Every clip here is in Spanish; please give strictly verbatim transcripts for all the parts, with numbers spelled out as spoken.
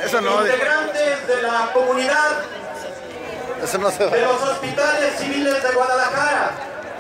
Eso no, integrantes de la comunidad Eso no se va. de los hospitales civiles de Guadalajara.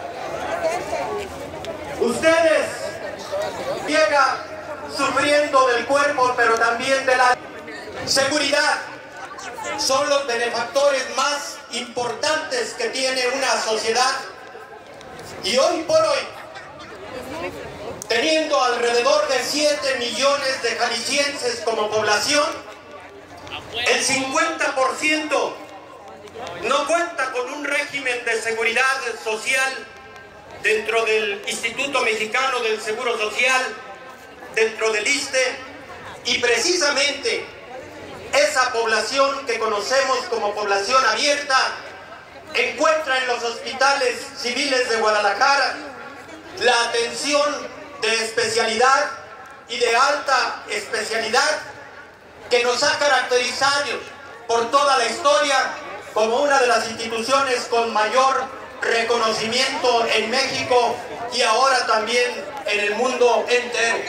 Ustedes llegan sufriendo del cuerpo, pero también de la seguridad. Son los benefactores más importantes que tiene una sociedad. Y hoy por hoy, teniendo alrededor de siete millones de jaliscienses como población, el cincuenta por ciento no cuenta con un régimen de seguridad social dentro del Instituto Mexicano del Seguro Social, dentro del ISSSTE, y precisamente esa población que conocemos como población abierta encuentra en los hospitales civiles de Guadalajara la atención de especialidad y de alta especialidad que nos ha caracterizado por toda la historia como una de las instituciones con mayor reconocimiento en México y ahora también en el mundo entero.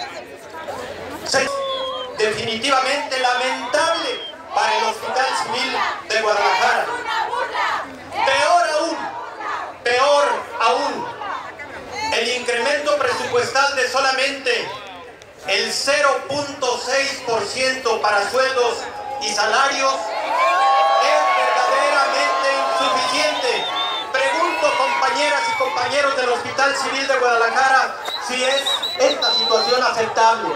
Definitivamente lamentable para el Hospital Civil de Guadalajara. Peor aún, peor aún, el incremento presupuestal de solamente el cero punto seis por ciento para sueldos y salarios es verdaderamente insuficiente. Pregunto, compañeras y compañeros del Hospital Civil de Guadalajara, si es esta situación aceptable.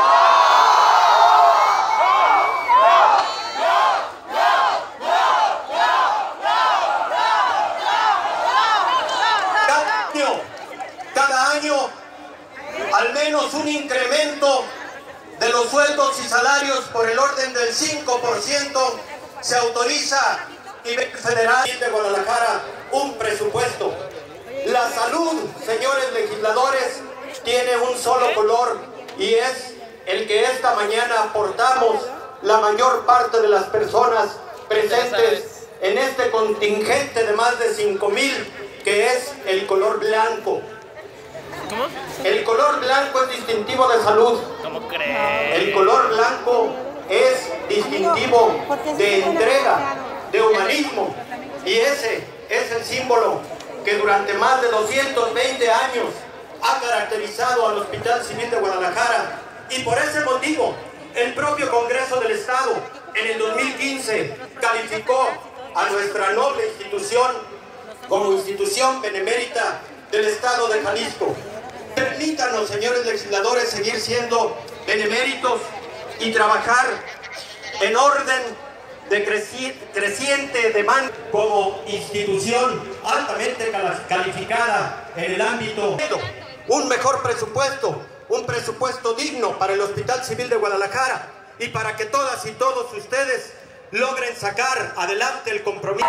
Cada año, al menos un incremento de los sueldos y salarios por el orden del cinco por ciento se autoriza a nivel federal de Guadalajara un presupuesto. La salud, señores legisladores, tiene un solo color y es el que esta mañana aportamos la mayor parte de las personas presentes en este contingente de más de cinco mil, que es el color blanco. ¿Cómo? El color blanco es distintivo de salud. ¿Cómo crees? El color blanco es distintivo de entrega, de humanismo. Y ese es el símbolo que durante más de doscientos veinte años ha caracterizado al Hospital Civil de Guadalajara. Y por ese motivo, el propio Congreso del Estado en el dos mil quince calificó a nuestra noble institución como institución benemérita del Estado de Jalisco. Permítanos, señores legisladores, seguir siendo beneméritos y trabajar en orden de creci creciente demanda como institución altamente calificada en el ámbito. Un mejor presupuesto, un presupuesto digno para el Hospital Civil de Guadalajara y para que todas y todos ustedes logren sacar adelante el compromiso.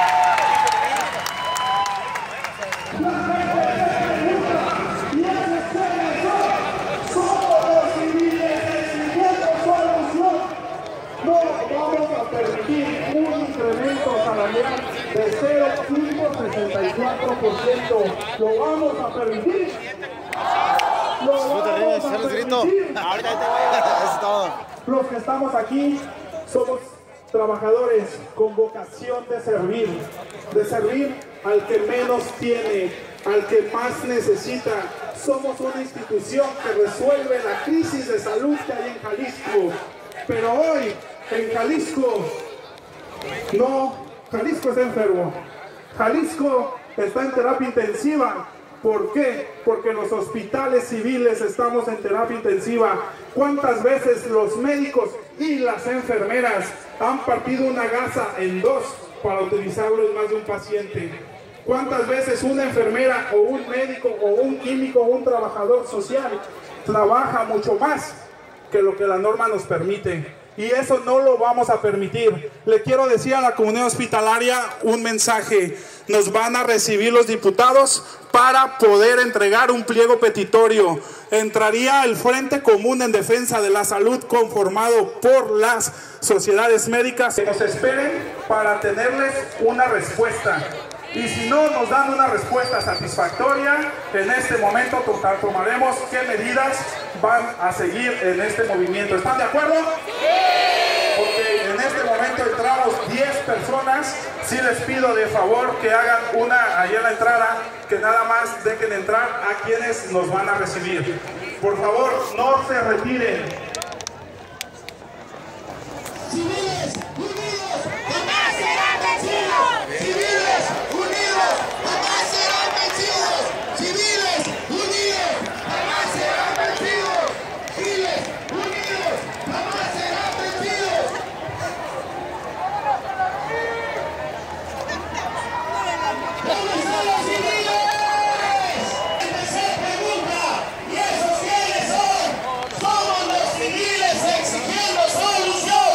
Permitir un incremento salarial de cero punto sesenta y cuatro por ciento. ¿Lo vamos a permitir? ¿Lo vamos a permitir? Los que estamos aquí somos trabajadores con vocación de servir, de servir al que menos tiene, al que más necesita. Somos una institución que resuelve la crisis de salud que hay en Jalisco. Pero hoy, en Jalisco, no, Jalisco está enfermo. Jalisco está en terapia intensiva. ¿Por qué? Porque los hospitales civiles estamos en terapia intensiva. ¿Cuántas veces los médicos y las enfermeras han partido una gasa en dos para utilizarlo en más de un paciente? ¿Cuántas veces una enfermera o un médico o un químico o un trabajador social trabaja mucho más que lo que la norma nos permite? Y eso no lo vamos a permitir. Le quiero decir a la comunidad hospitalaria un mensaje. Nos van a recibir los diputados para poder entregar un pliego petitorio. Entraría el Frente Común en Defensa de la Salud, conformado por las sociedades médicas. Que nos esperen para tenerles una respuesta. Y si no nos dan una respuesta satisfactoria, en este momento tomaremos qué medidas van a seguir en este movimiento. ¿Están de acuerdo? Sí. Porque personas, sí les pido de favor que hagan una ahí en la entrada, que nada más dejen entrar a quienes nos van a recibir. Por favor, no se retiren. Civiles unidos jamás serán vencidos. Civiles unidos jamás serán vencidos. Civiles unidos jamás serán vencidos. Civiles unidos jamás serán vencidos. ¿Dónde están los civiles? Se pregunta, ¿y esos quiénes son? Somos los civiles exigiendo solución.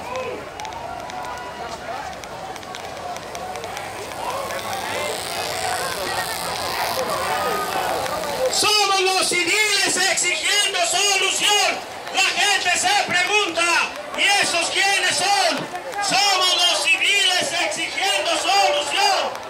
Somos los civiles exigiendo solución. La gente se pregunta, ¿y esos quiénes son? Somos los civiles exigiendo solución.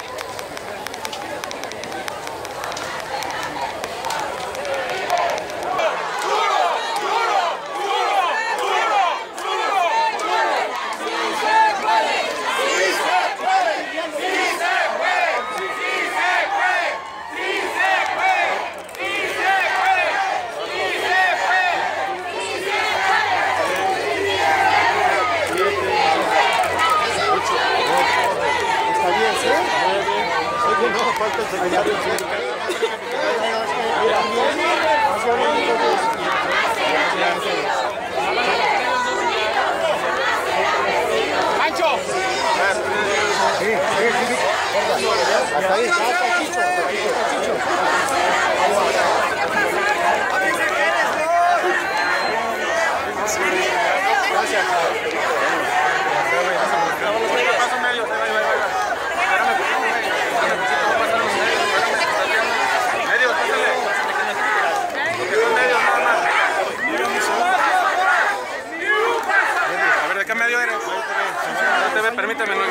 ¡Mancho! Sí, sí, sí. Hasta ahí, hasta Chicho, hasta Chicho. Gracias. Paso medio, ¿de qué medio eres? Permíteme.